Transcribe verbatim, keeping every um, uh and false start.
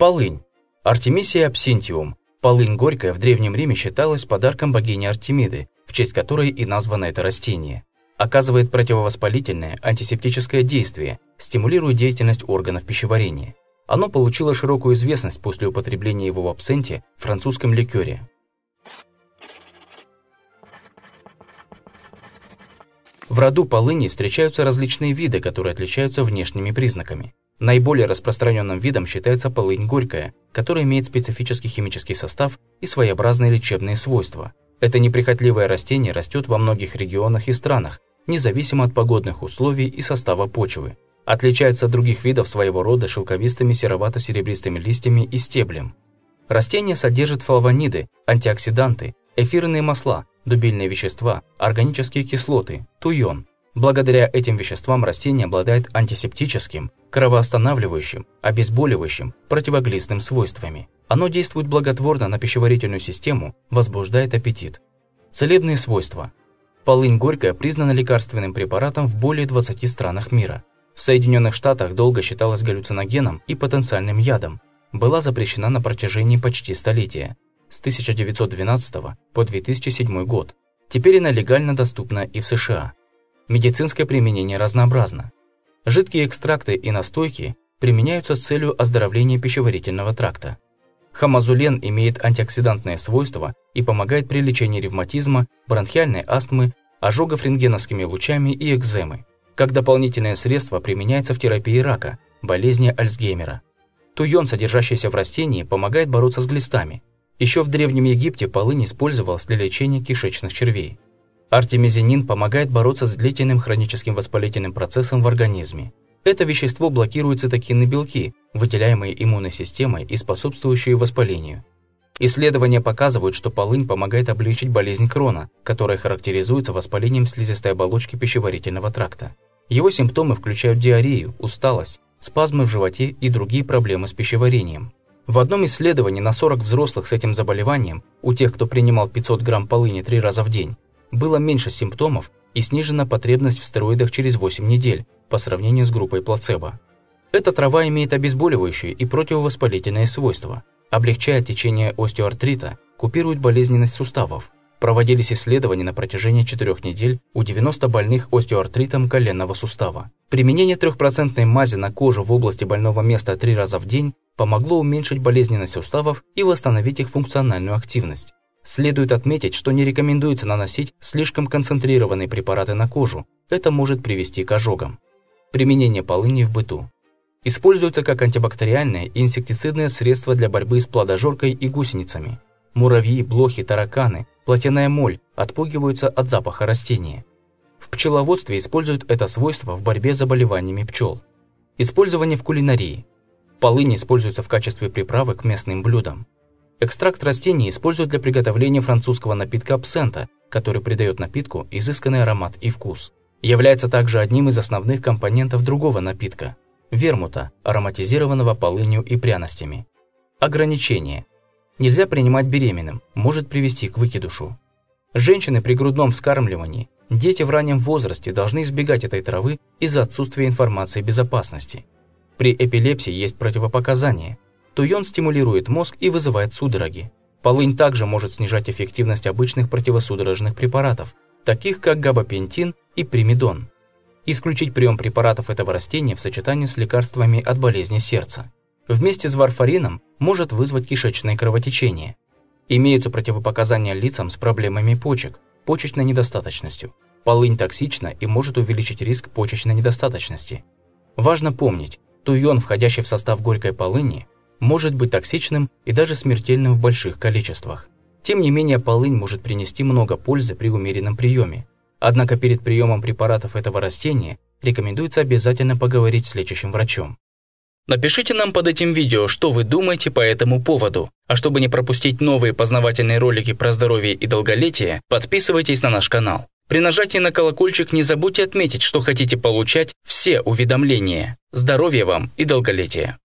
Полынь. Артемисия абсинтиум. Полынь горькая в Древнем Риме считалась подарком богини Артемиды, в честь которой и названо это растение. Оказывает противовоспалительное, антисептическое действие, стимулирует деятельность органов пищеварения. Оно получило широкую известность после употребления его в абсенте, французском ликере. В роду полыни встречаются различные виды, которые отличаются внешними признаками. Наиболее распространенным видом считается полынь горькая, которая имеет специфический химический состав и своеобразные лечебные свойства. Это неприхотливое растение растет во многих регионах и странах, независимо от погодных условий и состава почвы. Отличается от других видов своего рода шелковистыми серовато-серебристыми листьями и стеблем. Растение содержит флавониды, антиоксиданты, эфирные масла, дубильные вещества, органические кислоты, туйон. Благодаря этим веществам растение обладает антисептическим, кровоостанавливающим, обезболивающим, противоглистным свойствами. Оно действует благотворно на пищеварительную систему, возбуждает аппетит. Целебные свойства. Полынь горькая признана лекарственным препаратом в более двадцати странах мира. В Соединенных Штатах долго считалась галлюциногеном и потенциальным ядом. Была запрещена на протяжении почти столетия, с тысяча девятьсот двенадцатого по две тысячи седьмой год. Теперь она легально доступна и в США. Медицинское применение разнообразно. Жидкие экстракты и настойки применяются с целью оздоровления пищеварительного тракта. Хамазулен имеет антиоксидантные свойства и помогает при лечении ревматизма, бронхиальной астмы, ожогов рентгеновскими лучами и экземы. Как дополнительное средство применяется в терапии рака, болезни Альцгеймера. Туйон, содержащийся в растении, помогает бороться с глистами. Еще в Древнем Египте полынь использовалась для лечения кишечных червей. Артемизинин помогает бороться с длительным хроническим воспалительным процессом в организме. Это вещество блокирует цитокинные белки, выделяемые иммунной системой и способствующие воспалению. Исследования показывают, что полынь помогает облегчить болезнь Крона, которая характеризуется воспалением слизистой оболочки пищеварительного тракта. Его симптомы включают диарею, усталость, спазмы в животе и другие проблемы с пищеварением. В одном исследовании на сорок взрослых с этим заболеванием, у тех, кто принимал пятьсот грамм полыни три раза в день, было меньше симптомов и снижена потребность в стероидах через восемь недель по сравнению с группой плацебо. Эта трава имеет обезболивающие и противовоспалительные свойства, облегчает течение остеоартрита, купирует болезненность суставов. Проводились исследования на протяжении четырёх недель у девяноста больных остеоартритом коленного сустава. Применение трехпроцентной мази на кожу в области больного места три раза в день помогло уменьшить болезненность суставов и восстановить их функциональную активность. Следует отметить, что не рекомендуется наносить слишком концентрированные препараты на кожу, это может привести к ожогам. Применение полыни в быту. Используется как антибактериальное и инсектицидное средство для борьбы с плодожоркой и гусеницами. Муравьи, блохи, тараканы, плотяная моль отпугиваются от запаха растения. В пчеловодстве используют это свойство в борьбе с заболеваниями пчел. Использование в кулинарии. Полынь используется в качестве приправы к местным блюдам. Экстракт растений используют для приготовления французского напитка абсента, который придает напитку изысканный аромат и вкус. Является также одним из основных компонентов другого напитка – вермута, ароматизированного полынью и пряностями. Ограничения. Нельзя принимать беременным, может привести к выкидышу. Женщины при грудном вскармливании, дети в раннем возрасте должны избегать этой травы из-за отсутствия информации безопасности. При эпилепсии есть противопоказания. Туйон стимулирует мозг и вызывает судороги. Полынь также может снижать эффективность обычных противосудорожных препаратов, таких как габапентин и примидон. Исключить прием препаратов этого растения в сочетании с лекарствами от болезни сердца. Вместе с варфарином может вызвать кишечное кровотечение. Имеются противопоказания лицам с проблемами почек, почечной недостаточностью. Полынь токсична и может увеличить риск почечной недостаточности. Важно помнить, туйон, входящий в состав горькой полыни, может быть токсичным и даже смертельным в больших количествах. Тем не менее, полынь может принести много пользы при умеренном приеме. Однако перед приемом препаратов этого растения рекомендуется обязательно поговорить с лечащим врачом. Напишите нам под этим видео, что вы думаете по этому поводу. А чтобы не пропустить новые познавательные ролики про здоровье и долголетие, подписывайтесь на наш канал. При нажатии на колокольчик не забудьте отметить, что хотите получать все уведомления. Здоровья вам и долголетия!